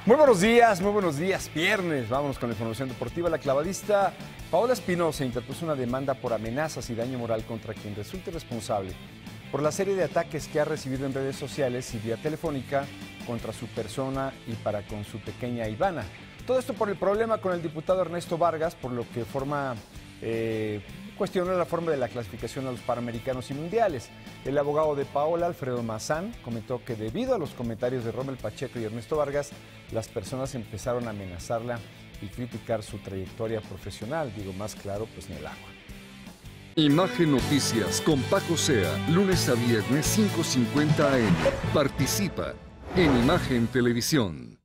Muy buenos días, viernes. Vámonos con la información deportiva. La clavadista Paola Espinosa interpuso una demanda por amenazas y daño moral contra quien resulte responsable por la serie de ataques que ha recibido en redes sociales y vía telefónica contra su persona y para con su pequeña Ivana. Todo esto por el problema con el diputado Ernesto Vargas, por lo que cuestionó la forma de la clasificación a los Panamericanos y Mundiales. El abogado de Paola, Alfredo Mazán, comentó que debido a los comentarios de Rommel Pacheco y Ernesto Vargas, las personas empezaron a amenazarla y criticar su trayectoria profesional. Digo, más claro, pues ni el agua. Imagen Noticias con Paco Sea, lunes a viernes 5:50 AM. Participa en Imagen Televisión.